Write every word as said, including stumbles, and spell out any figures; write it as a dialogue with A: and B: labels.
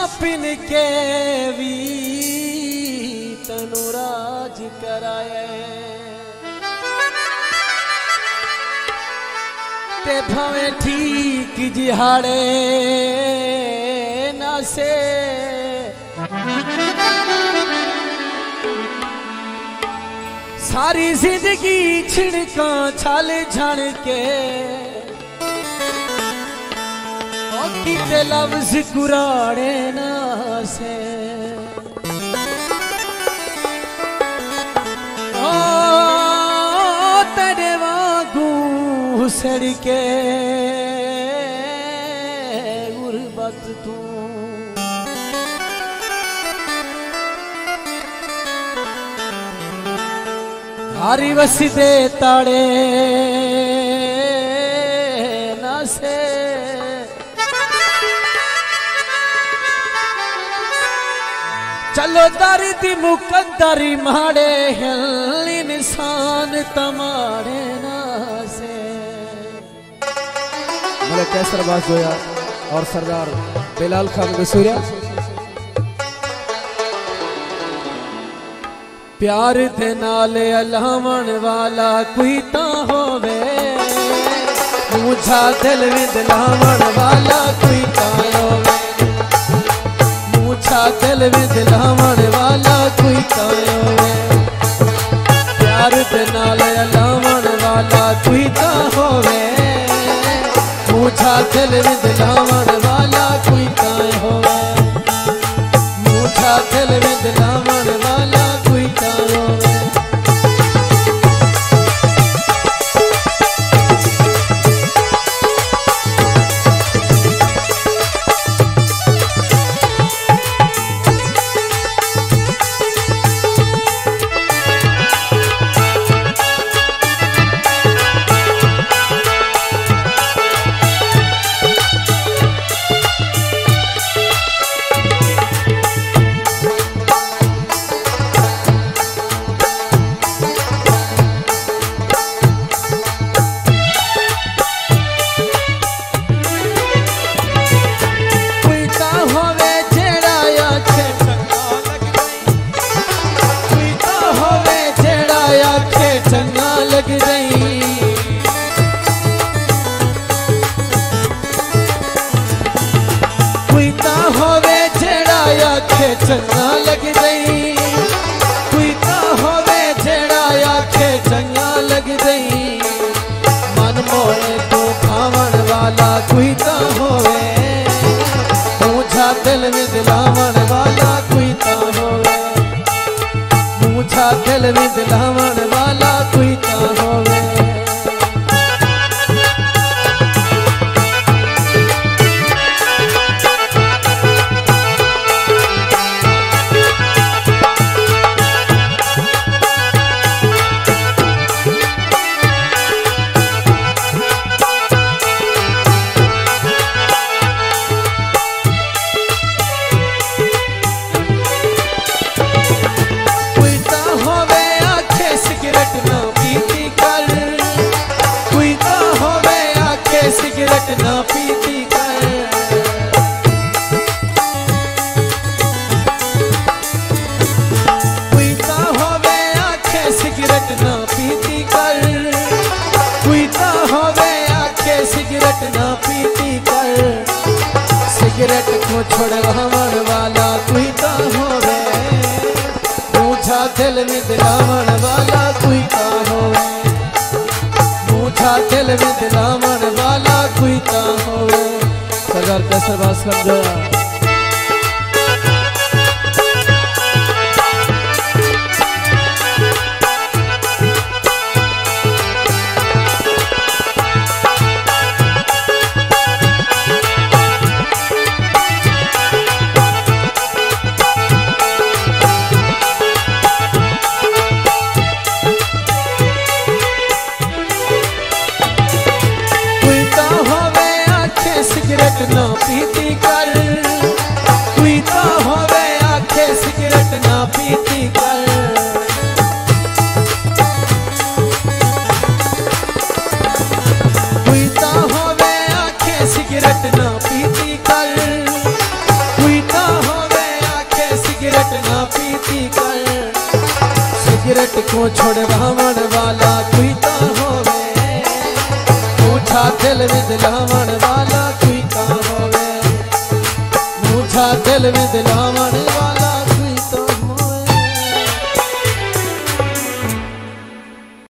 A: Pin के भी तनु राज कराए ते भावे ठीक जिहाड़े ना से सारी जिंदगी छिड़का छल झण के किते लफ्ज कुराड़े ना से ओ तेरे वांगू सड़ के गुरबत तू हारी वसदे ताड़े ना से चलो दर्दी मुकद्दरी माड़े हिल इंसान तमाड़े ना से
B: मलिक कैसर अब्बास जोया और सरदार बिलाल खान गसूरिया।
A: प्यार दे नाल अलावण वाला कोई ता होवे मुझा दिल विच लावण वाला कोई ता होवे मुझा दिल विच लावण वाला कोई ता होवे प्यार दे नाल अलावण वाला कोई ता होवे मुझा दिल विच लावण वाला कोई ता होवे मुझा दिल विच लावण वाला कोई ता होवे चंगा लग रही कोई ता होवे जेड़ा आखे चंगा लग रही कोई ता होवे जेड़ा आखे चंगा लग रही मन मोए तो भावण वाला कोई ता होवे मुझा दिल में दिलावण वाला कोई ता होवे मुझा दिल में दिलावण वाला कोई ता होवे कोई ता होवे आखे सिगरेट ना पीती कर कोई ता होवे आखे सिगरेट ना पीती कर कोई ता होवे आखे सिगरेट ना पीती कर कोई ता होवे आखे सिगरेट ना पीती कर सिगरेट को छोड़वावण वाला कोई ता होवे मुझा दिल में दिलावण वाला कोई ता होवे मुझा दिल में दिलावण वाला कोई ता होवे सरदार कैसर अब्बास खान जोया। सिगरेट ना पीती कर सिगरेट को छोड़वावन वाला कोई तो होवे, मुझा दिल में दिलावन वाला कोई तो होवे, मुझा दिल में दिलावन वाला